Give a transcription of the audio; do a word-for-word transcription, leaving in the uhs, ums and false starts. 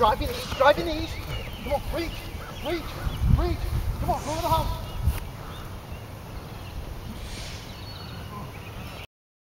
drive your knees, drive your knees. Come on, reach, reach, reach. Come on, go over the hump.